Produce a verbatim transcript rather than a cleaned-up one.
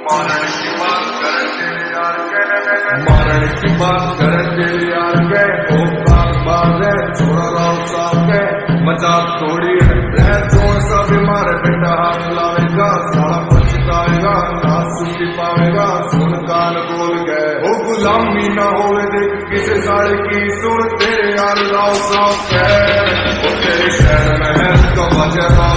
मारण की बात करते यार के मारण की बात करते यार के औकात बात है छोड़ा राव साहब के मजाक थोड़ी है रह जोर सा बीमार बेटा हाथ लावेगा साला पछताएगा ना सुनी पावेगा सुन कान बोल गए वो गुलामी ना होवे देख किसे साले की सुन तेरे यार राव साहब के वो तेरे शहर में है तो वजह